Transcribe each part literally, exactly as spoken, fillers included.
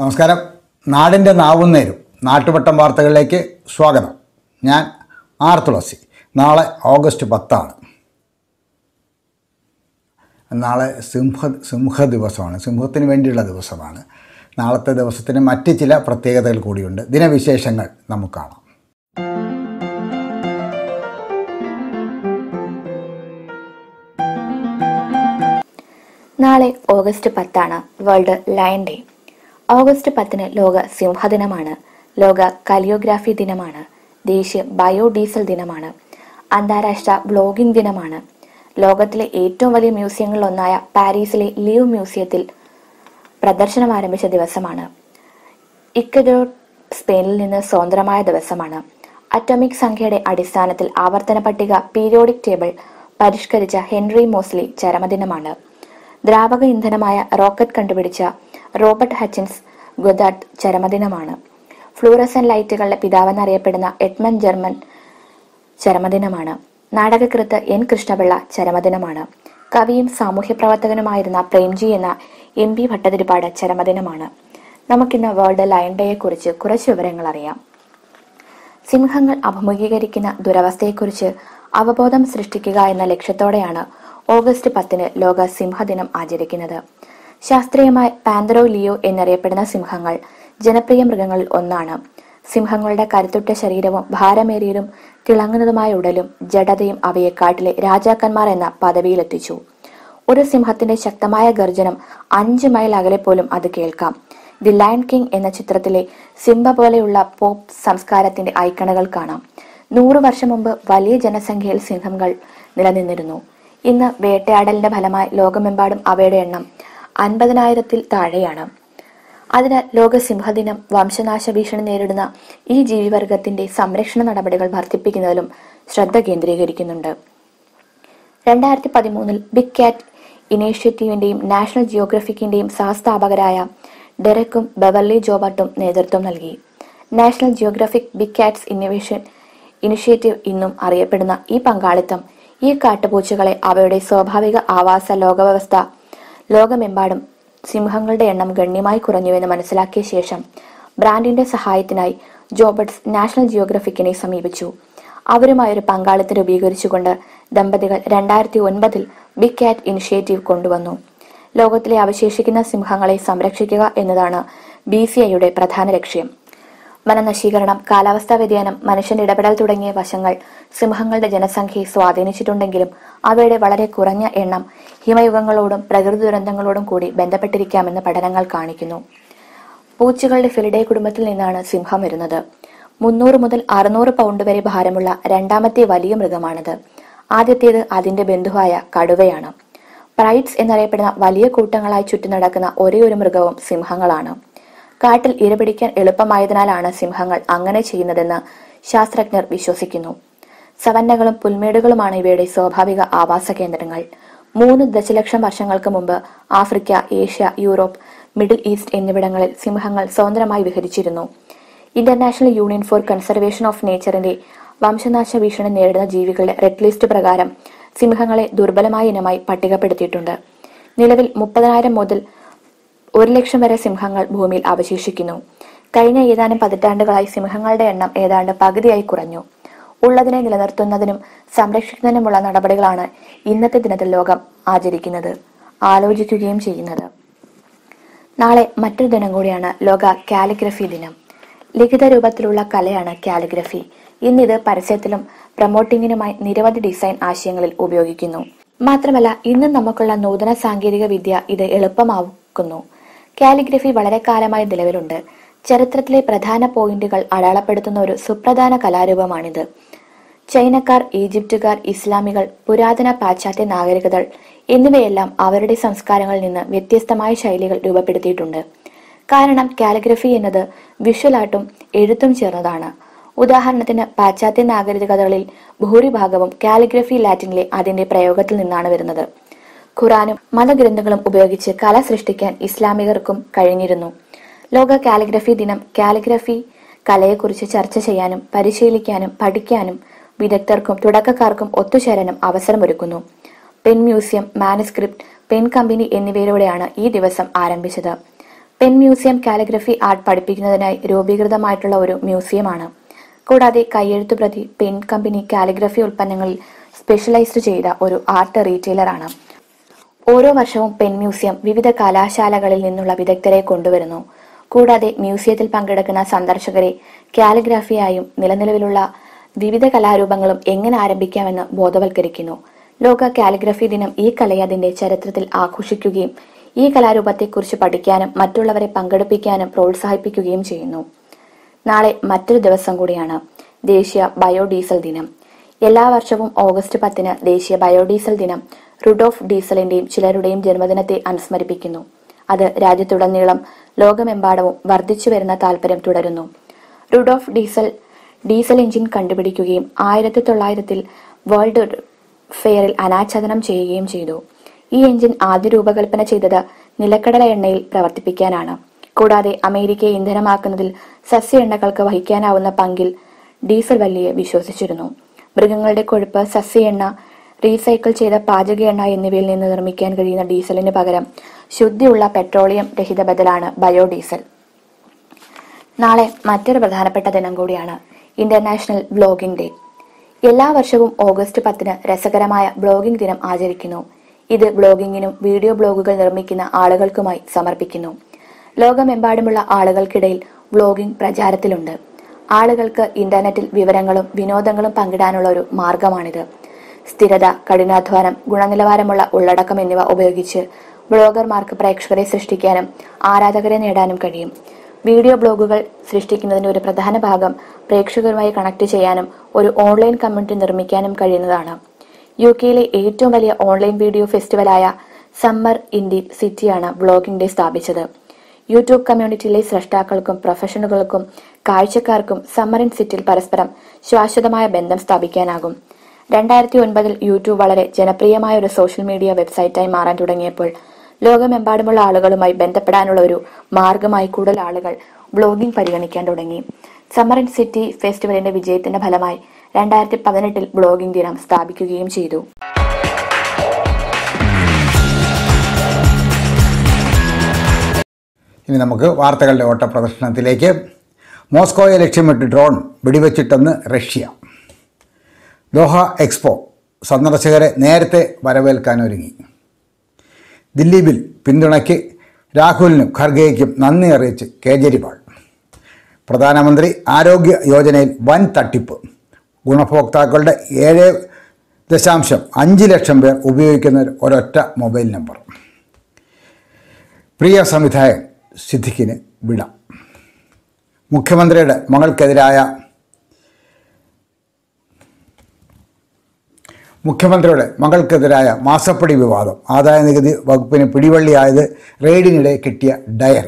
നമസ്കാരം. നാടിൻ്റെ നാവുന്നേരും നാട്ടുവട്ടം വാർത്തകളിലേക്ക് സ്വാഗതം. ഞാൻ ആർ.Thulasi. നാളെ ഓഗസ്റ്റ് പത്താണ്. നാളെ സിംഹ സിംഹ ദിവസമാണ്. സിംഹത്തിന് വേണ്ടിയുള്ള ദിവസമാണ്. നാളത്തെ ദിവസത്തിന് മറ്റ് ചില പ്രത്യേകതകൾ കൂടിയുണ്ട്. ദിനവിശേഷങ്ങൾ നമുക്ക് കാണാം. നാളെ ഓഗസ്റ്റ് പത്താണ് വേൾഡ് ലയൺ ഡേ. ഓഗസ്റ്റ് പത്തിന് ലോക സിംഹദിനമാണ്. ലോക കലിയോഗ്രാഫി ദിനമാണ്. ദേശീയ ബയോഡീസൽ ദിനമാണ്. അന്താരാഷ്ട്ര വ്ലോഗിംഗ് ദിനമാണ്. ലോകത്തിലെ ഏറ്റവും വലിയ മ്യൂസിയങ്ങളിലൊന്നായ പാരീസിലെ ലീവ് മ്യൂസിയത്തിൽ പ്രദർശനം ആരംഭിച്ച ദിവസമാണ്. ഇക്വഡോർ സ്പെയിനിൽ നിന്ന് സ്വതന്ത്രമായ ദിവസമാണ്. അറ്റോമിക് സംഖ്യയുടെ അടിസ്ഥാനത്തിൽ ആവർത്തന പട്ടിക പീരിയോഡിക് ടേബിൾ പരിഷ്കരിച്ച ഹെൻറി മോസ്ലി ചരമദിനമാണ്. ദ്രാവക ഇന്ധനമായ റോക്കറ്റ് കണ്ടുപിടിച്ച റോബർട്ട് ഹച്ചിൻസ് ഗൊദാർഡ് ചരമദിനമാണ്. ഫ്ലൂറസൻ ലൈറ്റുകളുടെ പിതാവെന്നറിയപ്പെടുന്ന എഡ്മണ്ട് ജർമൻ ചരമദിനമാണ്. നാടകകൃത്ത് എൻ കൃഷ്ണപിള്ള ചരമദിനമാണ്. കവിയും സാമൂഹ്യ പ്രവർത്തകനുമായിരുന്ന പ്രേംജി എന്ന എം പി ഭട്ടതിരിപ്പാട് ചരമദിനമാണ്. നമുക്കിന്ന് വേൾഡ് ലയൺ ഡേയെ കുറിച്ച് കുറച്ച് വിവരങ്ങൾ അറിയാം. സിംഹങ്ങൾ അഭിമുഖീകരിക്കുന്ന ദുരവസ്ഥയെക്കുറിച്ച് അവബോധം സൃഷ്ടിക്കുക എന്ന ലക്ഷ്യത്തോടെയാണ് ഓഗസ്റ്റ് പത്തിന് ലോക സിംഹദിനം ആചരിക്കുന്നത്. ശാസ്ത്രീയമായി പാന്തറോ ലിയോ എന്നറിയപ്പെടുന്ന സിംഹങ്ങൾ ജനപ്രിയ മൃഗങ്ങളിൽ ഒന്നാണ്. സിംഹങ്ങളുടെ കരുത്തുറ്റ ശരീരവും ഭാരമേറിയതും തിളങ്ങുന്നതുമായ ഉടലും ജഡതയും അവയെ കാട്ടിലെ രാജാക്കന്മാർ എന്ന പദവിയിലെത്തിച്ചു. ഒരു സിംഹത്തിന്റെ ശക്തമായ ഗർജനം അഞ്ച് മൈൽ അകലെ പോലും അത് കേൾക്കാം. ദി ലയൺ കിങ് എന്ന ചിത്രത്തിലെ സിംബ പോലെയുള്ള പോപ്പ് സംസ്കാരത്തിന്റെ ഐക്കണുകൾ കാണാം. നൂറു വർഷം മുമ്പ് വലിയ ജനസംഖ്യയിൽ സിംഹങ്ങൾ നിലനിന്നിരുന്നു. ഇന്ന് വേട്ടയാടലിന്റെ ഫലമായി ലോകമെമ്പാടും അവയുടെ എണ്ണം അൻപതിനായിരത്തിൽ താഴെയാണ്. അതിനാൽ ലോക സിംഹദിനം വംശനാശ ഭീഷണി നേരിടുന്ന ഈ ജീവിവർഗത്തിന്റെ സംരക്ഷണ നടപടികൾ വർദ്ധിപ്പിക്കുന്നതിലും ശ്രദ്ധ കേന്ദ്രീകരിക്കുന്നുണ്ട്. രണ്ടായിരത്തി പതിമൂന്നിൽ ബിഗ് കാറ്റ് ഇനീഷ്യേറ്റീവിന്റെയും നാഷണൽ ജിയോഗ്രഫിക്കിന്റെയും സഹസ്ഥാപകരായ ഡെറക്കും ബെവർലി ജോബർട്ടും നേതൃത്വം നൽകി. National Geographic big cats innovation initiative എന്നും അറിയപ്പെടുന്ന ഈ പങ്കാളിത്തം ഈ കാട്ടുപൂച്ചകളെ അവയുടെ സ്വാഭാവിക ആവാസ ലോകവ്യവസ്ഥ ലോകമെമ്പാടും സിംഹങ്ങളുടെ എണ്ണം ഗണ്യമായി കുറഞ്ഞുവെന്ന് മനസ്സിലാക്കിയ ശേഷം ബ്രാൻഡിന്റെ സഹായത്തിനായി ജോബർട്ട്സ് നാഷണൽ ജിയോഗ്രഫിക്കിനെ സമീപിച്ചു. അവരുമായൊരു പങ്കാളിത്തം രൂപീകരിച്ചുകൊണ്ട് ദമ്പതികൾ രണ്ടായിരത്തി ഒൻപതിൽ ബിഗ് കാറ്റ് ഇനിഷ്യേറ്റീവ് കൊണ്ടുവന്നു. ലോകത്തിലെ അവശേഷിക്കുന്ന സിംഹങ്ങളെ സംരക്ഷിക്കുക എന്നതാണ് ബി സി ഐയുടെ പ്രധാന ലക്ഷ്യം. വനനശീകരണം, കാലാവസ്ഥാ വ്യതിയാനം, മനുഷ്യന്റെ ഇടപെടൽ തുടങ്ങിയ വശങ്ങൾ സിംഹങ്ങളുടെ ജനസംഖ്യയെ സ്വാധീനിച്ചിട്ടുണ്ടെങ്കിലും അവയുടെ വളരെ കുറഞ്ഞ എണ്ണം ഹിമയുഗങ്ങളോടും പ്രകൃതി ദുരന്തങ്ങളോടും കൂടി ബന്ധപ്പെട്ടിരിക്കാമെന്ന് പഠനങ്ങൾ കാണിക്കുന്നു. പൂച്ചകളുടെ ഫെലിഡേ കുടുംബത്തിൽ നിന്നാണ് സിംഹം വരുന്നത്. മുന്നൂറ് മുതൽ അറുന്നൂറ് പൗണ്ട് വരെ ഭാരമുള്ള രണ്ടാമത്തെ വലിയ മൃഗമാണിത്. ആദ്യത്തേത് അതിന്റെ ബന്ധുവായ കടുവയാണ്. പ്രൈഡ്സ് എന്നറിയപ്പെടുന്ന വലിയ കൂട്ടങ്ങളായി ചുറ്റി നടക്കുന്ന ഒരേ ഒരു മൃഗവും സിംഹങ്ങളാണ്. കാട്ടിൽ ഇരപിടിക്കാൻ എളുപ്പമായതിനാലാണ് സിംഹങ്ങൾ അങ്ങനെ ചെയ്യുന്നതെന്ന് ശാസ്ത്രജ്ഞർ വിശ്വസിക്കുന്നു. സവന്നകളും പുൽമേടുകളുമാണ് ഇവയുടെ സ്വാഭാവിക ആവാസ കേന്ദ്രങ്ങൾ. മൂന്ന് ദശലക്ഷം വർഷങ്ങൾക്ക് മുമ്പ് Africa, Asia, Europe, Middle East എന്നിവിടങ്ങളിൽ സിംഹങ്ങൾ സ്വതന്ത്രമായി വിഹരിച്ചിരുന്നു. International Union for Conservation of നേച്ചറിന്റെ വംശനാശ ഭീഷണി നേരിടുന്ന ജീവികളുടെ റെഡ് ലിസ്റ്റ് പ്രകാരം സിംഹങ്ങളെ ദുർബലമായ ഇനമായി പട്ടികപ്പെടുത്തിയിട്ടുണ്ട്. നിലവിൽ മുപ്പതിനായിരം മുതൽ ഒരു ലക്ഷം വരെ സിംഹങ്ങൾ ഭൂമിയിൽ അവശേഷിക്കുന്നു. കഴിഞ്ഞ ഏതാനും പതിറ്റാണ്ടുകളായി സിംഹങ്ങളുടെ എണ്ണം ഏതാണ്ട് പകുതിയായി കുറഞ്ഞു. ഉള്ളതിനെ നിലനിർത്തുന്നതിനും സംരക്ഷിക്കുന്നതിനുമുള്ള നടപടികളാണ് ഇന്നത്തെ ദിനത്തിൽ ലോകം ആചരിക്കുന്നത്, ആലോചിക്കുകയും ചെയ്യുന്നത്. നാളെ മറ്റൊരു ദിനം കൂടിയാണ് ലോക കാലിഗ്രഫി ദിനം. ലിഖിത രൂപത്തിലുള്ള കലയാണ് കാലിഗ്രഫി. ഇന്നിത് പരസ്യത്തിലും പ്രമോട്ടിങ്ങിനുമായി നിരവധി ഡിസൈൻ ആശയങ്ങളിൽ ഉപയോഗിക്കുന്നു. മാത്രമല്ല ഇന്ന് നമുക്കുള്ള നൂതന സാങ്കേതിക വിദ്യ ഇത് എളുപ്പമാക്കുന്നു. കാലിഗ്രഫി വളരെ കാലമായി നിലവിലുണ്ട്. ചരിത്രത്തിലെ പ്രധാന പോയിന്റുകൾ അടയാളപ്പെടുത്തുന്ന ഒരു സുപ്രധാന കലാരൂപമാണിത്. ചൈനക്കാർ, ഈജിപ്തുകാർ, ഇസ്ലാമികൾ, പുരാതന പാശ്ചാത്യ നാഗരികതകൾ എന്നിവയെല്ലാം അവരുടെ സംസ്കാരങ്ങളിൽ നിന്ന് വ്യത്യസ്തമായ ശൈലികൾ രൂപപ്പെടുത്തിയിട്ടുണ്ട്. കാരണം കാലിഗ്രഫി എന്നത് വിഷ്വൽ ആർട്ടും എഴുത്തും ചേർന്നതാണ്. ഉദാഹരണത്തിന് പാശ്ചാത്യ നാഗരികതകളിൽ ഭൂരിഭാഗവും കാലിഗ്രഫി ലാറ്റിനിലെ അതിന്റെ പ്രയോഗത്തിൽ നിന്നാണ് വരുന്നത്. ഖുറാനും മതഗ്രന്ഥങ്ങളും ഉപയോഗിച്ച് കല സൃഷ്ടിക്കാൻ ഇസ്ലാമികർക്കും കഴിഞ്ഞിരുന്നു. ലോക കാലിഗ്രഫി ദിനം കാലിഗ്രഫി കലയെക്കുറിച്ച് ചർച്ച ചെയ്യാനും പരിശീലിക്കാനും പഠിക്കാനും വിദഗ്ധർക്കും തുടക്കക്കാർക്കും ഒത്തുചേരാനും അവസരമൊരുക്കുന്നു. Pen museum, manuscript, pen company എന്നിവയിലൂടെയാണ് ഈ ദിവസം ആരംഭിച്ചത്. പെൻ മ്യൂസിയം കാലിഗ്രഫി ആർട്ട് പഠിപ്പിക്കുന്നതിനായി രൂപീകൃതമായിട്ടുള്ള ഒരു മ്യൂസിയമാണ്. കൂടാതെ കയ്യെഴുത്തു പ്രതി, പെൻ കമ്പനി, കാലിഗ്രഫി ഉൽപ്പന്നങ്ങളിൽ സ്പെഷ്യലൈസ്ഡ് ചെയ്ത ഒരു ആർട്ട് റീറ്റെയിലറാണ്. ഓരോ വർഷവും പെൻ മ്യൂസിയം വിവിധ കലാശാലകളിൽ നിന്നുള്ള വിദഗ്ധരെ കൊണ്ടുവരുന്നു. കൂടാതെ മ്യൂസിയത്തിൽ പങ്കെടുക്കുന്ന സന്ദർശകരെ കാലിഗ്രാഫിയായും നിലനിലവിലുള്ള വിവിധ കലാരൂപങ്ങളും എങ്ങനെ ആരംഭിക്കാമെന്ന് ബോധവൽക്കരിക്കുന്നു. ലോക കാലിഗ്രഫി ദിനം ഈ കലയെ അതിന്റെ ചരിത്രത്തിൽ ആഘോഷിക്കുകയും ഈ കലാരൂപത്തെക്കുറിച്ച് പഠിക്കാനും മറ്റുള്ളവരെ പങ്കെടുപ്പിക്കാനും പ്രോത്സാഹിപ്പിക്കുകയും ചെയ്യുന്നു. നാളെ മറ്റൊരു ദിവസം കൂടിയാണ്, ദേശീയ ബയോഡീസൽ ദിനം. എല്ലാ വർഷവും ഓഗസ്റ്റ് പത്തിന് ദേശീയ ബയോഡീസൽ ദിനം റുഡോൾഫ് ഡീസലിന്റെയും ചിലരുടെയും ജന്മദിനത്തെ അനുസ്മരിപ്പിക്കുന്നു. അത് രാജ്യത്തുടനീളം ലോകമെമ്പാടവും വർദ്ധിച്ചു വരുന്ന താല്പര്യം തുടരുന്നു. റുഡോൾഫ് ഡീസൽ ഡീസൽ എഞ്ചിൻ കണ്ടുപിടിക്കുകയും ആയിരത്തി തൊള്ളായിരത്തിൽ വേൾഡ് ഫെയറിൽ അനാച്ഛാദനം ചെയ്യുകയും ചെയ്തു. ഈ എഞ്ചിൻ ആദ്യ രൂപകൽപ്പന ചെയ്തത് നിലക്കടല എണ്ണയിൽ പ്രവർത്തിപ്പിക്കാനാണ്. കൂടാതെ അമേരിക്കയെ ഇന്ധനമാക്കുന്നതിൽ സസ്യ എണ്ണകൾക്ക് വഹിക്കാനാവുന്ന പങ്കിൽ ഡീസൽ വലിയ വിശ്വസിച്ചിരുന്നു. മൃഗങ്ങളുടെ കൊഴുപ്പ്, സസ്യ എണ്ണ, റീസൈക്കിൾ ചെയ്ത പാചക എണ്ണ എന്നിവയിൽ നിന്ന് നിർമ്മിക്കാൻ കഴിയുന്ന ഡീസലിന് പകരം ശുദ്ധിയുള്ള പെട്രോളിയം രഹിത ബദലാണ് ബയോഡീസൽ. നാളെ മറ്റൊരു പ്രധാനപ്പെട്ട ദിനം കൂടിയാണ്, ഇന്റർനാഷണൽ ബ്ലോഗിംഗ് ഡേ. എല്ലാ വർഷവും ഓഗസ്റ്റ് പത്തിന് രസകരമായ ബ്ലോഗിംഗ് ദിനം ആചരിക്കുന്നു. ഇത് ബ്ലോഗിങ്ങിനും വീഡിയോ ബ്ലോഗുകൾ നിർമ്മിക്കുന്ന ആളുകൾക്കുമായി സമർപ്പിക്കുന്നു. ലോകമെമ്പാടുമുള്ള ആളുകൾക്കിടയിൽ ബ്ലോഗിംഗ് പ്രചാരത്തിലുണ്ട്. ആളുകൾക്ക് ഇന്റർനെറ്റിൽ വിവരങ്ങളും വിനോദങ്ങളും പങ്കിടാനുള്ള ഒരു മാർഗമാണിത്. സ്ഥിരത, കഠിനാധ്വാനം, ഗുണനിലവാരമുള്ള ഉള്ളടക്കം എന്നിവ ഉപയോഗിച്ച് ബ്ലോഗർമാർക്ക് പ്രേക്ഷകരെ സൃഷ്ടിക്കാനും ആരാധകരെ നേടാനും കഴിയും. വീഡിയോ ബ്ലോഗുകൾ സൃഷ്ടിക്കുന്നതിന്റെ ഒരു പ്രധാന ഭാഗം പ്രേക്ഷകരുമായി കണക്ട് ചെയ്യാനും ഒരു ഓൺലൈൻ കമ്മ്യൂണിറ്റി നിർമ്മിക്കാനും കഴിയുന്നതാണ്. യു കെയിലെ ഏറ്റവും വലിയ ഓൺലൈൻ വീഡിയോ ഫെസ്റ്റിവലായ സമ്മർ ഇൻഡി സിറ്റിയാണ് ബ്ലോഗിംഗ് ഡേ സ്ഥാപിച്ചത്. യൂട്യൂബ് കമ്മ്യൂണിറ്റിയിലെ സ്രഷ്ടാക്കൾക്കും പ്രൊഫഷണലുകൾക്കും കാഴ്ചക്കാർക്കും സമ്മർ ഇൻ സിറ്റിയിൽ പരസ്പരം ശാശ്വതമായ ബന്ധം സ്ഥാപിക്കാനാകും. രണ്ടായിരത്തി ഒൻപതിൽ യൂട്യൂബ് വളരെ ജനപ്രിയമായ ഒരു സോഷ്യൽ മീഡിയ വെബ്സൈറ്റായി മാറാൻ തുടങ്ങിയപ്പോൾ ലോകമെമ്പാടുമുള്ള ആളുകളുമായി ബന്ധപ്പെടാനുള്ള ഒരു മാർഗമായി കൂടുതൽ ആളുകൾ ബ്ലോഗിംഗ് പരിഗണിക്കാൻ തുടങ്ങി. സമ്മർ ഇൻ സിറ്റി ഫെസ്റ്റിവലിന്റെ വിജയത്തിന്റെ ഫലമായി രണ്ടായിരത്തി പതിനെട്ടിൽ ബ്ലോഗിംഗ് ദിനം സ്ഥാപിക്കുകയും ചെയ്തു. ഇനി നമുക്ക് വാർത്തകളുടെ ഓട്ട പ്രദർശനത്തിലേക്ക്. മോസ്കോയെ ലക്ഷ്യമിട്ട് ഡ്രോൺ വെടിവെച്ചിട്ടെന്ന് റഷ്യ. ദോഹ എക്സ്പോ സന്ദർശകരെ നേരത്തെ വരവേൽക്കാനൊരുങ്ങി. ദില്ലി ബിൽ പിന്തുണയ്ക്ക് രാഹുലിനും ഖർഗെയ്ക്കും നന്ദി അറിയിച്ച് കേജ്രിവാൾ. പ്രധാനമന്ത്രി ആരോഗ്യ യോജനയിൽ വൻ തട്ടിപ്പ്. ഗുണഭോക്താക്കളുടെ ഏഴ് ദശാംശം അഞ്ച് ലക്ഷം പേർ ഉപയോഗിക്കുന്ന ഒരൊറ്റ മൊബൈൽ നമ്പർ. പ്രിയ സംവിധായകൻ സിദ്ദിഖിന് വിട. മുഖ്യമന്ത്രിയുടെ മകൾക്കെതിരായ മുഖ്യമന്ത്രിയുടെ മകൾക്കെതിരായ മാസപ്പടി വിവാദം. ആദായ നികുതി വകുപ്പിന് പിടിവള്ളിയായത് റെയ്ഡിനിടെ കിട്ടിയ ഡയറി.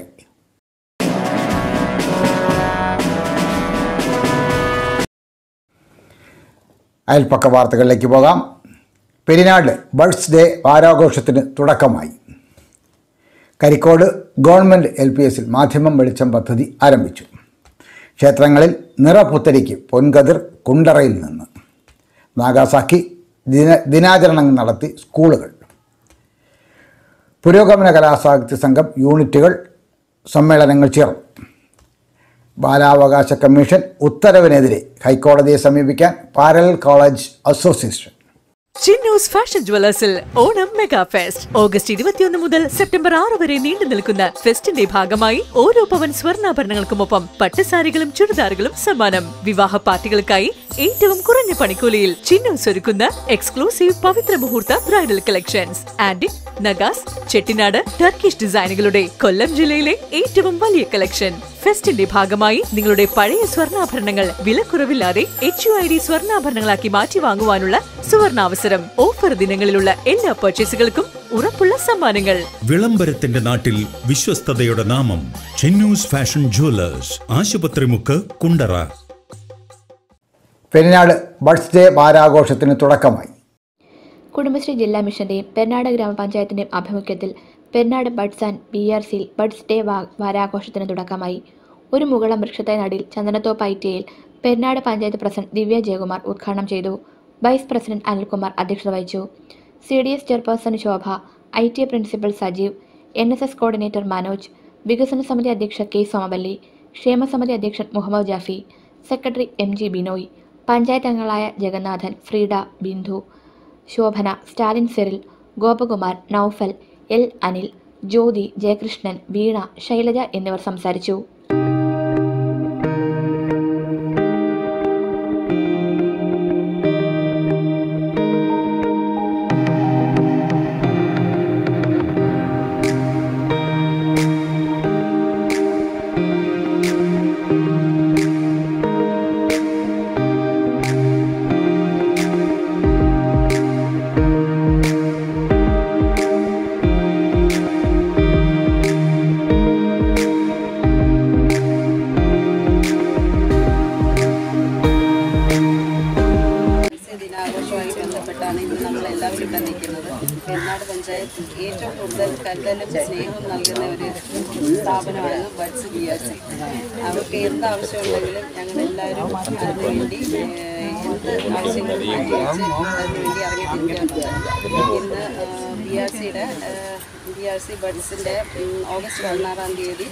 അയൽപ്പക്ക വാർത്തകളിലേക്ക് പോകാം. പെരിനാട് ബർഡ്സ് ഡേ വാരാഘോഷത്തിന് തുടക്കമായി. കരിക്കോട് ഗവൺമെൻറ് എൽ പി എസിൽ മാധ്യമം വെളിച്ചം പദ്ധതി ആരംഭിച്ചു. ക്ഷേത്രങ്ങളിൽ നിറപുത്തരിക്ക് പൊൻകതിർ കുണ്ടറയിൽ നിന്ന്. നാഗാസാക്കി ദിന ദിനാചരണം നടത്തി സ്കൂളുകൾ. പുരോഗമന കലാസാഹിത്യ സംഘം യൂണിറ്റുകൾ സമ്മേളനങ്ങൾ ചേർന്നു. ബാലാവകാശ കമ്മീഷൻ ഉത്തരവിനെതിരെ ഹൈക്കോടതിയെ സമീപിക്കാൻ parallel college association. Chinnus fashion ജുവലേഴ്സിൽ ഓണം മെഗാ ഫെസ്റ്റ് ഓഗസ്റ്റ് ഇരുപത്തിയൊന്ന് മുതൽ സെപ്റ്റംബർ ആറ് വരെ നീണ്ടു നിൽക്കുന്ന ഫെസ്റ്റിന്റെ ഭാഗമായി ഓരോ പവൻ സ്വർണ്ണാഭരണങ്ങൾക്കുമൊപ്പം പട്ടുസാരികളും ചുരിദാറുകളും സമ്മാനം. വിവാഹ പാർട്ടികൾക്കായി ഏറ്റവും കുറഞ്ഞ പണിക്കൂലിയിൽ ചിന്നൂസ് ഒരുക്കുന്ന exclusive Pavitra Muhurtha bridal collections. Antique, Nagas, Chettinad, Turkish ഡിസൈനുകളുടെ കൊല്ലം ജില്ലയിലെ ഏറ്റവും വലിയ കളക്ഷൻ. ഫെസ്റ്റിന്റെ ഭാഗമായി നിങ്ങളുടെ പഴയ സ്വർണ്ണാഭരണങ്ങൾ വിലക്കുറവില്ലാതെ എച്ച് യു ഐ ഡി സ്വർണ്ണാഭരണങ്ങളാക്കി മാറ്റി വാങ്ങുവാനുള്ള സുവർണാവസരം. ഓഫർ ദിനങ്ങളിലുള്ള എല്ലാ പർച്ചേസുകൾക്കും ഉറപ്പുള്ള സമ്മാനങ്ങൾ. വിളംബരത്തിന്റെ നാട്ടിൽ വിശ്വസ്തതയുടെ നാമം ചിന്നൂസ് ഫാഷൻ ജുവലേഴ്സ്, ആശുപത്രിമുക്ക്, കുണ്ടറ. പെരിനാട് ബർഡ്സ് ഡേ വാരാഘോഷത്തിന് തുടക്കമായി. കുടുംബശ്രീ ജില്ലാ മിഷന്റെയും പെരിനാട് ഗ്രാമപഞ്ചായത്തിന്റെയും ആഭിമുഖ്യത്തിൽ Perinad buds and B R സിയിൽ ബഡ്സ് ഡേ വാരാഘോഷത്തിന് തുടക്കമായി. ഒരു മുകളം വൃക്ഷത്തെ നടിൽ ചന്ദനത്തോപ്പ് ഐ ടി ഐയിൽ പെരിനാട് പഞ്ചായത്ത് പ്രസിഡന്റ് ദിവ്യ ജയകുമാർ ഉദ്ഘാടനം ചെയ്തു. വൈസ് പ്രസിഡന്റ് അനിൽകുമാർ അധ്യക്ഷത വഹിച്ചു. C D S chairperson Shobha, I T I principal Sajeev, N S S coordinator Manoj, വികസന സമിതി അധ്യക്ഷ കെ സോമവല്ലി, ക്ഷേമസമിതി അധ്യക്ഷൻ Muhammad Jafi, secretary M G Binoy, panchayat അംഗങ്ങളായ Jagannathan, Freeda, Bindu, Shobhana, Stalin Cyril, Gopakumar, Noufal, L Anil, Jyothi, Jayakrishnan, Veena, Shailaja എന്നിവർ സംസാരിച്ചു. ദിനാഘോഷവുമായി ബന്ധപ്പെട്ടാണ് ഇന്ന് നമ്മളെല്ലാവരും ഇവിടെ നിൽക്കുന്നത്. പെരുന്നാട് പഞ്ചായത്ത് ഏറ്റവും കൂടുതൽ കരുതലും സ്നേഹവും നൽകുന്ന ഒരു സ്ഥാപനമാണ് ബഡ്സ് ബി ആർ സി. അവർക്ക് എന്ത് ആവശ്യമുണ്ടെങ്കിലും ഞങ്ങളെല്ലാവരും അതിനുവേണ്ടി എന്ത് ആവശ്യങ്ങളും അതിനുവേണ്ടി ഇറങ്ങിത്തിരിക്കാറുണ്ട്. ഇന്ന് ബി ആർ സിയുടെ ബി ആർ സി ബഡ്സിൻ്റെ ഓഗസ്റ്റ് പതിനാറാം തീയതി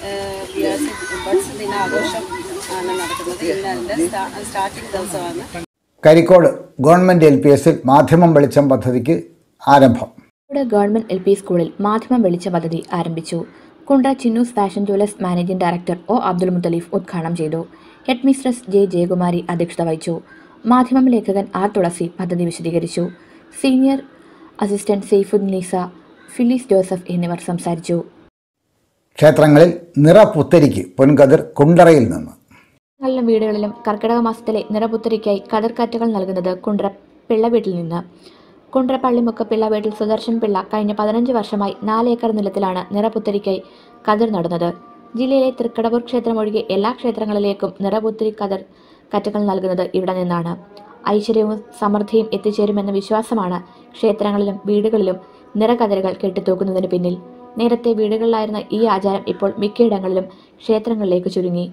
ബി ആർ സി ബഡ്സ് ദിനാഘോഷം ആണ് നടക്കുന്നത്. ഇന്ന് അതിൻ്റെ സ്റ്റാർട്ടിംഗ് ദിവസമാണ്. കരിക്കോട് ഗവൺമെൻറ് എൽ പി എസിൽ മാധ്യമം വെളിച്ചം പദ്ധതിക്ക് ആരംഭം. ഗവൺമെന്റ് എൽ പി സ്കൂളിൽ മാധ്യമം വെളിച്ചം പദ്ധതി ആരംഭിച്ചു. Kundara Chinnus fashion jewellers managing director O Abdul Muthaleef ഉദ്ഘാടനം ചെയ്തു. ഹെഡ് മിസ്ട്രസ് ജെ ജയകുമാരി അധ്യക്ഷത വഹിച്ചു. മാധ്യമം ലേഖകൻ ആർ തുളസി പദ്ധതി വിശദീകരിച്ചു. Senior assistant Saifunnisa, Phyllis Joseph എന്നിവർ സംസാരിച്ചു. ക്ഷേത്രങ്ങളിൽ നിറപുത്തരിക്ക് പൊൻകതിർ കുണ്ടറയിൽ നിന്ന്. ങ്ങളിലും വീടുകളിലും കർക്കിടക മാസത്തിലെ നിറപുത്തരിക്കായി കതിർക്കാറ്റുകൾ നൽകുന്നത് കുണ്ട്ര പിള്ളവീട്ടിൽ നിന്ന്. കുണ്ട്ര പള്ളിമുക്ക് പിള്ളവീട്ടിൽ സുദർശൻ പിള്ള കഴിഞ്ഞ പതിനഞ്ച് വർഷമായി നാല് ഏക്കർ നിലത്തിലാണ് നിറപുത്തരിക്കായി കതിർ നടുന്നത്. ജില്ലയിലെ തൃക്കടവൂർ ക്ഷേത്രമൊഴികെ എല്ലാ ക്ഷേത്രങ്ങളിലേക്കും നിറപുത്തരി കതിർ കാറ്റുകൾ നൽകുന്നത് ഇവിടെ നിന്നാണ്. ഐശ്വര്യവും സമൃദ്ധിയും എത്തിച്ചേരുമെന്ന വിശ്വാസമാണ് ക്ഷേത്രങ്ങളിലും വീടുകളിലും നിറകതിരുകൾ കെട്ടിത്തൂക്കുന്നതിന് പിന്നിൽ. നേരത്തെ വീടുകളിലായിരുന്ന ഈ ആചാരം ഇപ്പോൾ മിക്കയിടങ്ങളിലും ക്ഷേത്രങ്ങളിലേക്ക് ചുരുങ്ങി.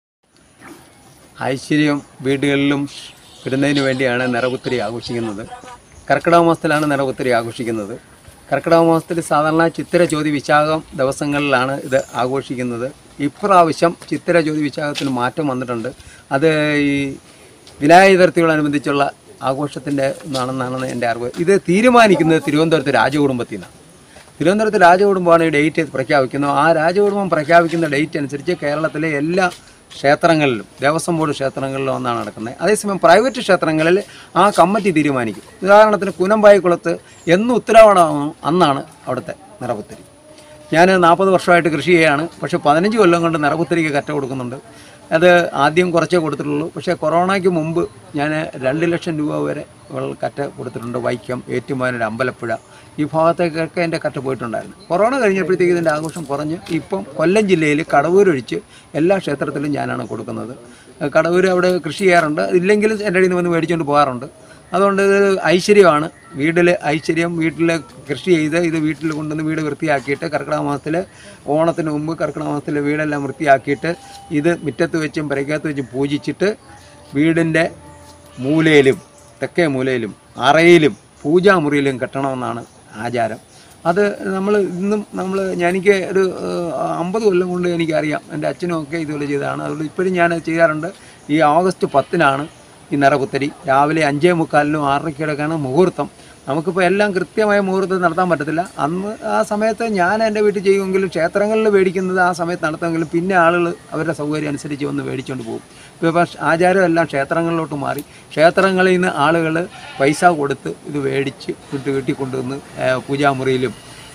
ഐശ്വര്യം വീടുകളിലും വരുന്നതിന് വേണ്ടിയാണ് നിറപുത്തരി ആഘോഷിക്കുന്നത്. കർക്കിടക മാസത്തിലാണ് നിറപുത്തരി ആഘോഷിക്കുന്നത്. കർക്കിടക മാസത്തിൽ സാധാരണ ചിത്തിര ചോതി വിശാഖം ദിവസങ്ങളിലാണ് ഇത് ആഘോഷിക്കുന്നത്. ഇപ്രാവശ്യം ചിത്തിര ചോതി വിശാഖത്തിന് മാറ്റം വന്നിട്ടുണ്ട്. അത് ഈ വിനായക ചതുർത്ഥിയോടനുബന്ധിച്ചുള്ള ആഘോഷത്തിൻ്റെ ഒന്നാണെന്നാണ് എൻ്റെ അറിവ്. ഇത് തീരുമാനിക്കുന്നത് തിരുവനന്തപുരത്ത് രാജകുടുംബത്തിൽ നിന്നാണ്. തിരുവനന്തപുരത്ത് രാജകുടുംബമാണ് ഈ ഡേറ്റ് പ്രഖ്യാപിക്കുന്നത്. ആ രാജകുടുംബം പ്രഖ്യാപിക്കുന്ന ഡേറ്റ് അനുസരിച്ച് കേരളത്തിലെ എല്ലാ ക്ഷേത്രങ്ങളിലും ദേവസ്വം ബോർഡ് ക്ഷേത്രങ്ങളിലും ഒന്നാണ് നടക്കുന്നത്. അതേസമയം പ്രൈവറ്റ് ക്ഷേത്രങ്ങളിൽ ആ കമ്മിറ്റി തീരുമാനിക്കും. ഉദാഹരണത്തിന് കുനമ്പായിക്കുളത്ത് എന്ന് ഉത്തരവാണോ അന്നാണ് അവിടുത്തെ നിറപുത്തരി. ഞാൻ നാൽപ്പത് വർഷമായിട്ട് കൃഷി ചെയ്യുകയാണ്. പക്ഷേ പതിനഞ്ച് കൊല്ലം കൊണ്ട് നിറപുത്തരിക്ക് കറ്റ കൊടുക്കുന്നുണ്ട്. അത് ആദ്യം കുറച്ചേ കൊടുത്തിട്ടുള്ളൂ. പക്ഷേ കൊറോണയ്ക്ക് മുമ്പ് ഞാൻ രണ്ട് ലക്ഷം രൂപ വരെ കറ്റ കൊടുത്തിട്ടുണ്ട്. വൈക്കം, ഏറ്റുമാനൂർ, അമ്പലപ്പുഴ ഈ ഭാഗത്തേക്കൊക്കെ എൻ്റെ കറ്റ പോയിട്ടുണ്ടായിരുന്നു. കൊറോണ കഴിഞ്ഞപ്പോഴത്തേക്ക് ഇതിൻ്റെ ആഘോഷം കുറഞ്ഞ് ഇപ്പം കൊല്ലം ജില്ലയിൽ കടവൂരൊഴിച്ച് എല്ലാ ക്ഷേത്രത്തിലും ഞാനാണ് കൊടുക്കുന്നത്. കടവൂർ അവിടെ കൃഷി ചെയ്യാറുണ്ട്. ഇല്ലെങ്കിലും എൻ്റെ അടുത്ത് നിന്ന് വന്ന് മേടിച്ചുകൊണ്ട് പോകാറുണ്ട്. അതുകൊണ്ട് ഇത് ഐശ്വര്യമാണ്. വീട്ടിൽ ഐശ്വര്യം, വീട്ടിൽ കൃഷി ചെയ്ത് ഇത് വീട്ടിൽ കൊണ്ടുവന്ന് വീട് വൃത്തിയാക്കിയിട്ട് കർക്കിടക മാസത്തിൽ ഓണത്തിന് മുമ്പ് കർക്കിടക മാസത്തിൽ വീടെല്ലാം വൃത്തിയാക്കിയിട്ട് ഇത് മുറ്റത്ത് വെച്ചും പെരയ്ക്കകത്ത് വെച്ചും പൂജിച്ചിട്ട് വീടിൻ്റെ മൂലയിലും തെക്കേ മൂലയിലും അറയിലും പൂജാമുറിയിലും കെട്ടണമെന്നാണ് ആചാരം. അത് നമ്മൾ ഇന്നും നമ്മൾ എനിക്ക് ഒരു അമ്പത് കൊല്ലം കൊണ്ട് എനിക്കറിയാം. എൻ്റെ അച്ഛനും ഒക്കെ ഇതുപോലെ ചെയ്തതാണ്. അതുകൊണ്ട് ഇപ്പോഴും ഞാനത് ചെയ്യാറുണ്ട്. ഈ ഓഗസ്റ്റ് പത്തിനാണ് ഈ നിറപുത്തരി. രാവിലെ അഞ്ചേ മുക്കാലിനും ആറരയ്ക്കിടക്കാണ് മുഹൂർത്തം. നമുക്കിപ്പോൾ എല്ലാം കൃത്യമായ മുഹൂർത്തം നടത്താൻ പറ്റത്തില്ല. അന്ന് ആ സമയത്ത് ഞാൻ എൻ്റെ വീട്ടിൽ ചെയ്യുമെങ്കിലും ക്ഷേത്രങ്ങളിൽ മേടിക്കുന്നത് ആ സമയത്ത് നടത്തുമെങ്കിലും പിന്നെ ആളുകൾ അവരുടെ സൗകര്യം അനുസരിച്ച് വന്ന് മേടിച്ചുകൊണ്ട് പോകും. ഇപ്പോൾ ആചാരം എല്ലാം ക്ഷേത്രങ്ങളിലോട്ട് മാറി. ക്ഷേത്രങ്ങളിൽ നിന്ന് ആളുകൾ പൈസ കൊടുത്ത് ഇത് മേടിച്ച് വീട്ടിൽ വീട്ടിൽ കൊണ്ടുവന്ന് പൂജാമുറിയിലും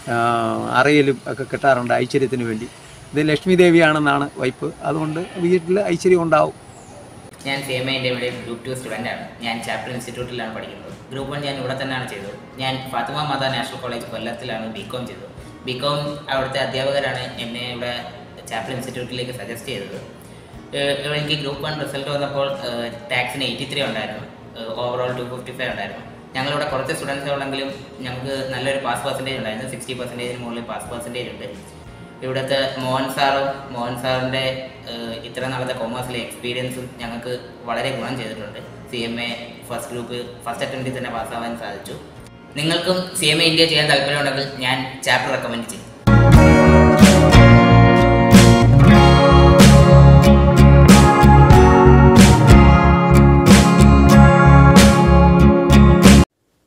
അറയിലും ഒക്കെ കിട്ടാറുണ്ട് ഐശ്വര്യത്തിന് വേണ്ടി. ഇത് ലക്ഷ്മി ദേവിയാണെന്നാണ് വൈപ്പ്. അതുകൊണ്ട് വീട്ടിൽ ഐശ്വര്യം ഉണ്ടാവും. ഞാൻ സി എം ഐ ഇന്ത്യയുടെ ഗ്രൂപ്പ് ടു സ്റ്റുഡൻ്റാണ്. ഞാൻ ചാപ്റ്റർ ഇൻസ്റ്റിറ്റ്യൂട്ടിലാണ് പഠിക്കുന്നത്. ഗ്രൂപ്പ് വൺ ഞാൻ ഇവിടെ തന്നെയാണ് ചെയ്തത്. ഞാൻ ഫാത്തിമ മാതാ നാഷണൽ കോളേജ് കൊല്ലത്തിലാണ് ബി കോം ചെയ്തത്. ബി കോം അവിടുത്തെ അധ്യാപകരാണ് എന്നെ ഇവിടെ ചാപ്റ്റർ ഇൻസ്റ്റിറ്റ്യൂട്ടിലേക്ക് സജസ്റ്റ് ചെയ്തത്. എനിക്ക് ഗ്രൂപ്പ് വൺ റിസൾട്ട് വന്നപ്പോൾ ടാക്സിന് എയ്റ്റി ത്രീ ഉണ്ടായിരുന്നു, ഓവറോൾ ടു ഫിഫ്റ്റി ഫൈവ് ഉണ്ടായിരുന്നു. ഞങ്ങളിവിടെ കുറച്ച് സ്റ്റുഡൻസ് ഉള്ളെങ്കിലും ഞങ്ങൾക്ക് നല്ലൊരു പാസ് പെർസെൻറ്റേജ് ഉണ്ടായിരുന്നു. സിക്സ്റ്റി പെർസെൻറ്റേജിന് മുകളിൽ പാസ് പെർസെൻറ്റേജ് ഉണ്ട്. ഇവിടുത്തെ മോഹൻ സാറും മോഹൻ സാറിൻ്റെ ഇത്ര നാളത്തെ കൊമേഴ്സിലെ എക്സ്പീരിയൻസും ഞങ്ങൾക്ക് വളരെ ഗുണം ചെയ്തിട്ടുണ്ട്. C M A first group first അറ്റംപ്റ്റിൽ തന്നെ പാസ്സാവാൻ സാധിച്ചു. നിങ്ങൾക്കും സി എം എ ഇന്ത്യ ചെയ്യാൻ താല്പര്യമുണ്ടെങ്കിൽ ഞാൻ ചാപ്റ്റർ റെക്കമെൻഡ് ചെയ്യും.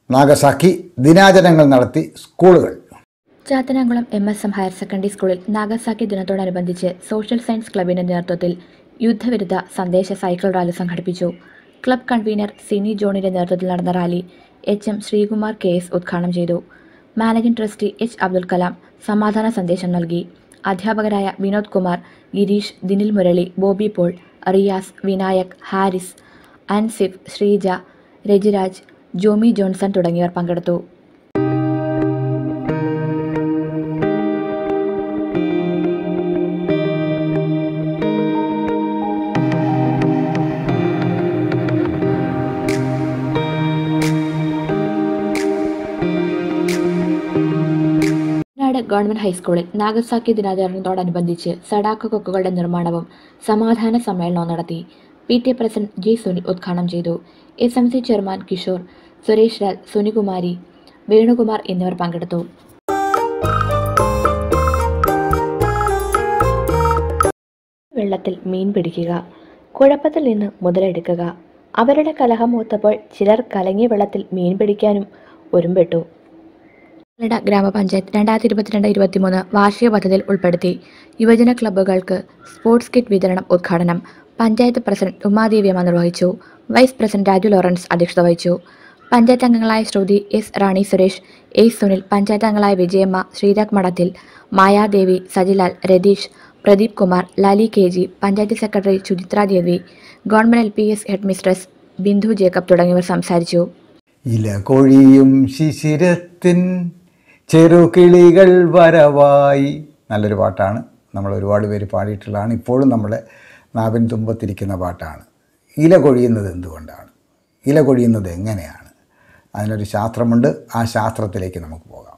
നാഗസാക്കി ദിനാചരണങ്ങൾ നടത്തി സ്കൂളുകൾ. Chathanakulam M S M higher secondary സ്കൂളിൽ നാഗസാക്കി ദിനത്തോടനുബന്ധിച്ച് സോഷ്യൽ സയൻസ് ക്ലബിന്റെ നേതൃത്വത്തിൽ യുദ്ധവിരുദ്ധ സന്ദേശ സൈക്കിൾ റാലി സംഘടിപ്പിച്ചു. ക്ലബ് കൺവീനർ സിനി ജോണിന്റെ നേതൃത്വത്തിൽ നടന്ന rally H M Sreekumar K S ഉദ്ഘാടനം ചെയ്തു. Managing trustee H Abdul Kalam സമാധാന സന്ദേശം നൽകി. അധ്യാപകരായ വിനോദ് കുമാർ, ഗിരീഷ്, ദിനിൽ മുരളി, ബോബി പോൾ, റിയാസ്, വിനായക്, ഹാരിസ്, അൻസിഫ്, ശ്രീജ, രജിരാജ്, ജോമി ജോൺസൺ തുടങ്ങിയവർ പങ്കെടുത്തു. ഗവൺമെന്റ് ഹൈസ്കൂളിൽ നാഗസാക്കി ദിനാചരണത്തോടനുബന്ധിച്ച് സഡാക്ക് കൊക്കുകളുടെ നിർമ്മാണവും സമാധാന സമ്മേളനവും നടത്തി. P T A president G Sunil ഉദ്ഘാടനം ചെയ്തു. S M C chairman Kishore, Suresh Lal, Sunikumari, Venukumar എന്നിവർ പങ്കെടുത്തു. വെള്ളത്തിൽ മീൻ പിടിക്കുക, കുഴപ്പത്തിൽ നിന്ന് മുതലെടുക്കുക. അവരുടെ കലഹം മൂത്തപ്പോൾ ചിലർ കലങ്ങിയ വെള്ളത്തിൽ മീൻ പിടിക്കാനും ഒരുമ്പെട്ടു. ഗ്രാമപഞ്ചായത്ത് രണ്ടായിരത്തി ഇരുപത്തിരണ്ട് ഇരുപത്തിമൂന്ന് വാർഷിക പദ്ധതിയിൽ ഉൾപ്പെടുത്തി. യുവജന ക്ലബ്ബുകൾക്ക് സ്പോർട്സ് കിറ്റ് വിതരണം ഉദ്ഘാടനം പഞ്ചായത്ത് പ്രസിഡന്റ് ഉമാദേവിയമ്മ നിർവഹിച്ചു. വൈസ് പ്രസിഡന്റ് രാജു ലോറൻസ് അധ്യക്ഷത വഹിച്ചു. പഞ്ചായത്ത് അംഗങ്ങളായ ശ്രുതി എസ്, റാണി സുരേഷ്, എ സുനിൽ, പഞ്ചായത്ത് അംഗങ്ങളായ Vijayamma, Sreerag Madathil, Mayadevi, Sajilal, Ratheesh, Pradeep Kumar, Lali K G, panchayat secretary Suchitra Devi, government L P S head mistress Bindu Jacob തുടങ്ങിയവർ സംസാരിച്ചു. ഇല കൊഴിയും ശിശിരത്തിൻ ചെറുകിളികൾ വരവായി, നല്ലൊരു പാട്ടാണ്. നമ്മൾ ഒരുപാട് പേര് പാടിയിട്ടുള്ളതാണ്. ഇപ്പോഴും നമ്മുടെ നാവിൻ തുമ്പത്തിരിക്കുന്ന പാട്ടാണ്. ഇല കൊഴിയുന്നത് എന്തുകൊണ്ടാണ്, ഇല കൊഴിയുന്നത് എങ്ങനെയാണ്, അതിനൊരു ശാസ്ത്രമുണ്ട്. ആ ശാസ്ത്രത്തിലേക്ക് നമുക്ക് പോകാം.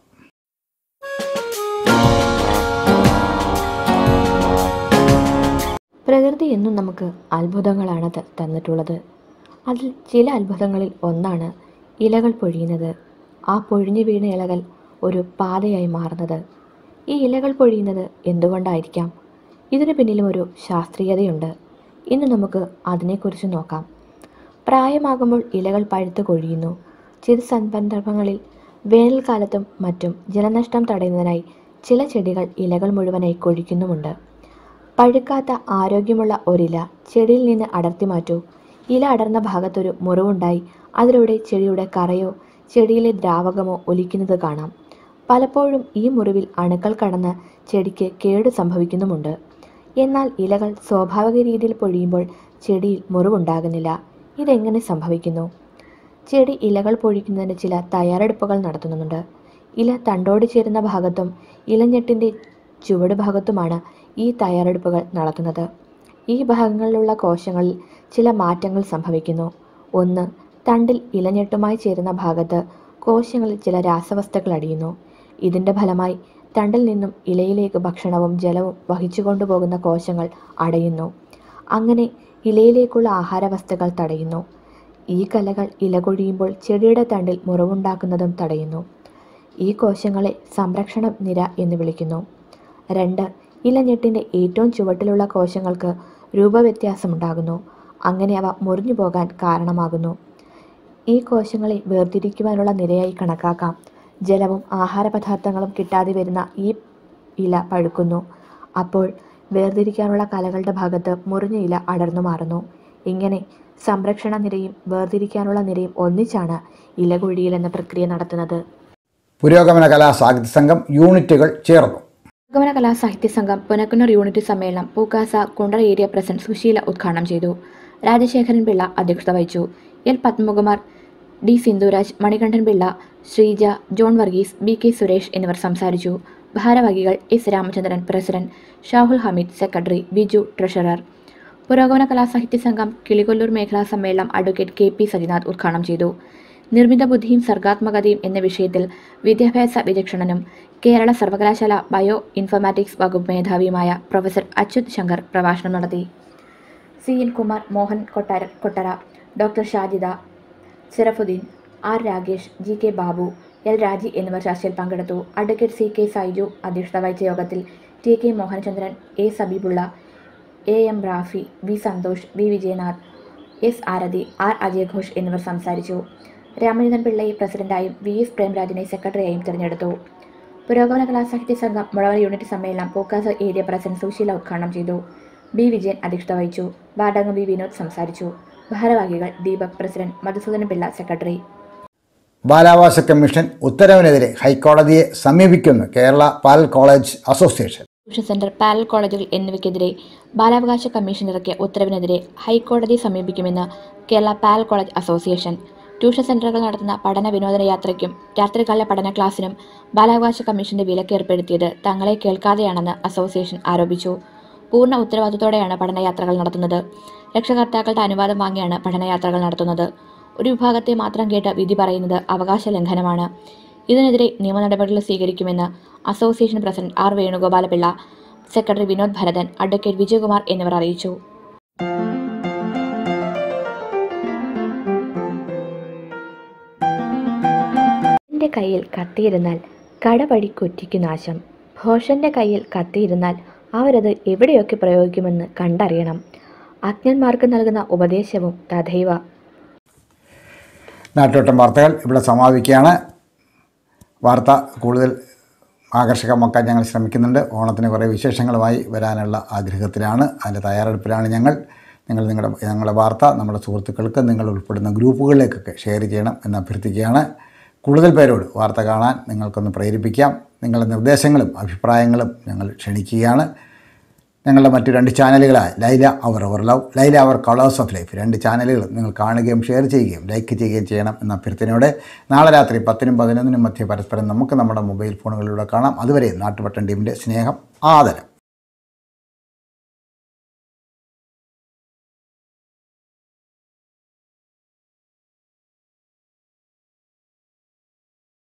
പ്രകൃതി എന്നും നമുക്ക് അത്ഭുതങ്ങളാണ് തന്നിട്ടുള്ളത്. അതിൽ ചില അത്ഭുതങ്ങളിൽ ഒന്നാണ് ഇലകൾ പൊഴിയുന്നത്. ആ പൊഴിഞ്ഞു വീണ ഇലകൾ ഒരു പാതയായി മാറുന്നത്. ഈ ഇലകൾ പൊഴിയുന്നത് എന്തുകൊണ്ടായിരിക്കാം? ഇതിനു പിന്നിലും ഒരു ശാസ്ത്രീയതയുണ്ട്. ഇന്ന് നമുക്ക് അതിനെക്കുറിച്ച് നോക്കാം. പ്രായമാകുമ്പോൾ ഇലകൾ പഴുത്ത് കൊഴിയുന്നു. ചില സന്ദർഭങ്ങളിൽ വേനൽക്കാലത്തും മറ്റും ജലനഷ്ടം തടയുന്നതിനായി ചില ചെടികൾ ഇലകൾ മുഴുവനായി കൊഴിക്കുന്നുമുണ്ട്. പഴുക്കാത്ത ആരോഗ്യമുള്ള ഒരില ചെടിയിൽ നിന്ന് അടർത്തി മാറ്റൂ. ഇല അടർന്ന ഭാഗത്തൊരു മുറിവുണ്ടായി അതിലൂടെ ചെടിയുടെ കറയോ ചെടിയിലെ ദ്രാവകമോ ഒലിക്കുന്നത് കാണാം. പലപ്പോഴും ഈ മുറിവിൽ അണുക്കൾ കടന്ന് ചെടിക്ക് കേട് സംഭവിക്കുന്നുമുണ്ട്. എന്നാൽ ഇലകൾ സ്വാഭാവിക രീതിയിൽ പൊഴിയുമ്പോൾ ചെടിയിൽ മുറിവുണ്ടാകുന്നില്ല. ഇതെങ്ങനെ സംഭവിക്കുന്നു? ചെടി ഇലകൾ പൊഴിക്കുന്നതിന് ചില തയ്യാറെടുപ്പുകൾ നടത്തുന്നുണ്ട്. ഇല തണ്ടോട് ചേരുന്ന ഭാഗത്തും ഇലഞ്ഞെട്ടിൻ്റെ ചുവട് ഭാഗത്തുമാണ് ഈ തയ്യാറെടുപ്പുകൾ നടത്തുന്നത്. ഈ ഭാഗങ്ങളിലുള്ള കോശങ്ങളിൽ ചില മാറ്റങ്ങൾ സംഭവിക്കുന്നു. ഒന്ന്, തണ്ടിൽ ഇലഞ്ഞെട്ടുമായി ചേരുന്ന ഭാഗത്ത് കോശങ്ങളിൽ ചില രാസവസ്തുക്കൾ അടിയുന്നു. ഇതിൻ്റെ ഫലമായി തണ്ടിൽ നിന്നും ഇലയിലേക്ക് ഭക്ഷണവും ജലവും വഹിച്ചു കൊണ്ടുപോകുന്ന കോശങ്ങൾ അടയുന്നു. അങ്ങനെ ഇലയിലേക്കുള്ള ആഹാരവസ്തുക്കൾ തടയുന്നു. ഈ കലകൾ ഇല കൊഴിയുമ്പോൾ ചെടിയുടെ തണ്ടിൽ മുറിവുണ്ടാക്കുന്നതും തടയുന്നു. ഈ കോശങ്ങളെ സംരക്ഷണ നിര എന്ന് വിളിക്കുന്നു. രണ്ട്, ഇലഞ്ഞെട്ടിൻ്റെ ഏറ്റവും ചുവട്ടിലുള്ള കോശങ്ങൾക്ക് രൂപവ്യത്യാസമുണ്ടാകുന്നു. അങ്ങനെ അവ മുറിഞ്ഞു പോകാൻ കാരണമാകുന്നു. ഈ കോശങ്ങളെ വേർതിരിക്കുവാനുള്ള നിരയായി കണക്കാക്കാം. ജലവും ആഹാരപദാർത്ഥങ്ങളും കിട്ടാതെ വരുന്ന ഈ ഇല പഴുക്കുന്നു. അപ്പോൾ വേർതിരിക്കാനുള്ള കലകളുടെ ഭാഗത്ത് മുറിഞ്ഞ ഇല അടർന്നു മാറുന്നു. ഇങ്ങനെ സംരക്ഷണ നിരയും വേർതിരിക്കാനുള്ള നിരയും ഒന്നിച്ചാണ് ഇല കൊഴിയൽ എന്ന പ്രക്രിയ നടത്തുന്നത്. പുരോഗമന കലാസാഹിത്യ സംഘം യൂണിറ്റുകൾ ചേർന്നു. പുരോഗമന കലാസാഹിത്യ സംഘം പുനക്കുന്നൂർ യൂണിറ്റ് സമ്മേളനം പൂക്കാസ കുണ്ടറ ഏരിയ പ്രസിഡന്റ് സുശീല ഉദ്ഘാടനം ചെയ്തു. രാജശേഖരൻ പിള്ള അധ്യക്ഷത വഹിച്ചു. L Padmakumar, D Sindhuraj, Manikandan Pillai, Sreeja, John Varghese, B K Suresh എന്നിവർ സംസാരിച്ചു. ഭാരവാഹികൾ S Ramachandran president, Shahul Hameed secretary, Biju treasurer. പുരോഗമന കലാസാഹിത്യ സംഘം കിളികൊല്ലൂർ മേഖലാ സമ്മേളനം അഡ്വക്കേറ്റ് കെ പി സജിനാഥ് ഉദ്ഘാടനം ചെയ്തു. നിർമ്മിത ബുദ്ധിയും സർഗാത്മകതയും എന്ന വിഷയത്തിൽ വിദ്യാഭ്യാസ വിചക്ഷണനും കേരള സർവകലാശാല ബയോ ഇൻഫർമാറ്റിക്സ് വകുപ്പ് മേധാവിയുമായ പ്രൊഫസർ അച്യുത് ശങ്കർ പ്രഭാഷണം നടത്തി. C N Kumar, Mohan Kottara Kottara, doctor Shajida, Sirafuddeen, R Ragesh, G K Babu, L Raji എന്നിവർ ചർച്ചയിൽ പങ്കെടുത്തു. അഡ്വക്കേറ്റ് സി കെ സൈജു അധ്യക്ഷത വഹിച്ച യോഗത്തിൽ T K Mohanachandran, A Sabeebulla, A M Rafi, V Santhosh, V Vijayanath, S Arathi, R അജയഘോഷ് എന്നിവർ സംസാരിച്ചു. രാമചന്ദ്രൻ പിള്ളയെ പ്രസിഡന്റായും വി എസ് പ്രേംരാജിനെ സെക്രട്ടറിയായും തിരഞ്ഞെടുത്തു. പുരോഗമന കലാസാഹിത്യ സംഘം മുളവർ യൂണിറ്റ് സമ്മേളനം പൂക്കാസ് ഏരിയ പ്രസിഡന്റ് സുശീല ഉദ്ഘാടനം ചെയ്തു. ബി വിജയൻ അധ്യക്ഷത വഹിച്ചു. വാർഡംഗം വി വിനോദ് സംസാരിച്ചു. ഭാരവാഹികൾ ദീപക് പ്രസിഡന്റ്, മധുസൂദനൻ പിള്ള സെക്രട്ടറി. ബാലാവകാശ കമ്മീഷൻ ഉത്തരവിനെതിരെ ഹൈക്കോടതിയെ സമീപിക്കുന്നു Kerala parallel college association. Tuition centre, parallel കോളേജുകൾ എന്നിവയ്ക്കെതിരെ ബാലാവകാശ കമ്മീഷൻ ഇറക്കിയ ഉത്തരവിനെതിരെ ഹൈക്കോടതിയെ സമീപിക്കുമെന്ന് Kerala parallel college association. Tuition സെന്ററുകൾ നടത്തുന്ന പഠന വിനോദന യാത്രയ്ക്കും രാത്രികാല പഠന ക്ലാസ്സിനും ബാലാവകാശ കമ്മീഷന്റെ വിലക്ക് ഏർപ്പെടുത്തിയത് തങ്ങളെ കേൾക്കാതെയാണെന്ന് അസോസിയേഷൻ ആരോപിച്ചു. പൂർണ്ണ ഉത്തരവാദിത്തോടെയാണ് പഠനയാത്രകൾ നടത്തുന്നത്. രക്ഷകർത്താക്കളുടെ അനുവാദം വാങ്ങിയാണ് പഠനയാത്രകൾ നടത്തുന്നത്. ഒരു വിഭാഗത്തെ മാത്രം കേട്ട് വിധി പറയുന്നത് അവകാശ ലംഘനമാണ്. ഇതിനെതിരെ നിയമ നടപടികൾ സ്വീകരിക്കുമെന്ന് association president R Venugopalapillai, secretary Vinod Bharathan, advocate Vijayakumar എന്നിവർ അറിയിച്ചു. എൻ്റെ കയ്യിൽ കത്തിയിരുന്നാൽ കടപടി കൊറ്റിക്കു നാശം. ഭോഷന്റെ കയ്യിൽ കത്തിയിരുന്നാൽ അവരത് എവിടെയൊക്കെ പ്രയോഗിക്കുമെന്ന് കണ്ടറിയണം. അജ്ഞന്മാർക്ക് നൽകുന്ന ഉപദേശവും തഥൈവ. നാട്ടുവട്ടം വാർത്തകൾ ഇവിടെ സമാപിക്കുകയാണ്. വാർത്ത കൂടുതൽ ആകർഷകമാക്കാൻ ഞങ്ങൾ ശ്രമിക്കുന്നുണ്ട്. ഓണത്തിന് കുറേ വിശേഷങ്ങളുമായി വരാനുള്ള ആഗ്രഹത്തിലാണ്, അതിൻ്റെ തയ്യാറെടുപ്പിലാണ് ഞങ്ങൾ. നിങ്ങൾ നിങ്ങളുടെ ഞങ്ങളുടെ വാർത്ത നമ്മുടെ സുഹൃത്തുക്കൾക്ക് നിങ്ങൾ ഉൾപ്പെടുന്ന ഗ്രൂപ്പുകളിലേക്കൊക്കെ ഷെയർ ചെയ്യണം എന്ന് അഭ്യർത്ഥിക്കുകയാണ്. കൂടുതൽ പേരോട് വാർത്ത കാണാൻ നിങ്ങൾക്കൊന്ന് പ്രേരിപ്പിക്കാം. നിങ്ങളുടെ നിർദ്ദേശങ്ങളും അഭിപ്രായങ്ങളും ഞങ്ങൾ ക്ഷണിക്കുകയാണ്. ഞങ്ങളുടെ മറ്റു രണ്ട് ചാനലുകളായ ലൈല അവർ അവർ ലവ്, ലൈല അവർ കളേഴ്സ് ഓഫ് ലൈഫ്, രണ്ട് ചാനലുകൾ നിങ്ങൾ കാണുകയും ഷെയർ ചെയ്യുകയും ലൈക്ക് ചെയ്യുകയും ചെയ്യണം എന്ന അഭ്യർത്ഥനയോടെ നാളെ രാത്രി പത്തിനും പതിനൊന്നിനും മധ്യേ പരസ്പരം നമുക്ക് നമ്മുടെ മൊബൈൽ ഫോണുകളിലൂടെ കാണാം. അതുവരെ നാട്ടുവട്ടം ടീമിൻ്റെ സ്നേഹം, ആദരം.